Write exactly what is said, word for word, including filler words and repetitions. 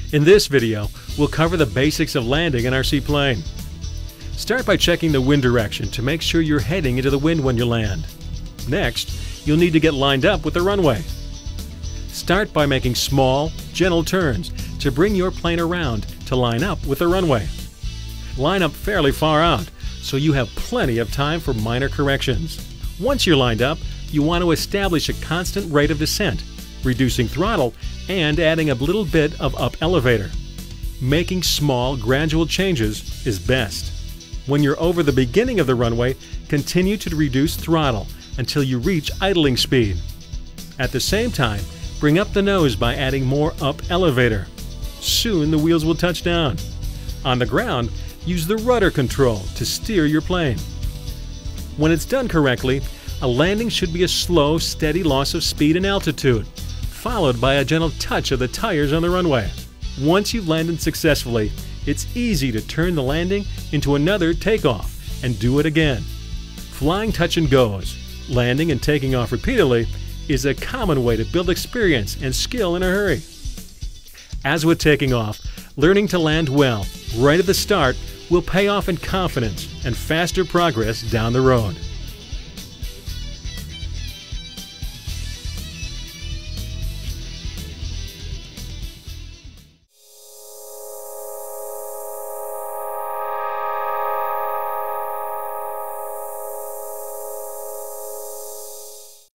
In this video, we'll cover the basics of landing an R C plane. Start by checking the wind direction to make sure you're heading into the wind when you land. Next, you'll need to get lined up with the runway. Start by making small, gentle turns to bring your plane around to line up with the runway. Line up fairly far out, so you have plenty of time for minor corrections. Once you're lined up, you want to establish a constant rate of descent, reducing throttle and adding a little bit of up elevator. Making small, gradual changes is best. When you're over the beginning of the runway, continue to reduce throttle until you reach idling speed. At the same time, bring up the nose by adding more up elevator. Soon the wheels will touch down. On the ground, use the rudder control to steer your plane. When it's done correctly, a landing should be a slow, steady loss of speed and altitude, followed by a gentle touch of the tires on the runway. Once you've landed successfully, it's easy to turn the landing into another takeoff and do it again. Flying touch and goes, landing and taking off repeatedly, is a common way to build experience and skill in a hurry. As with taking off, learning to land well right at the start will pay off in confidence and faster progress down the road.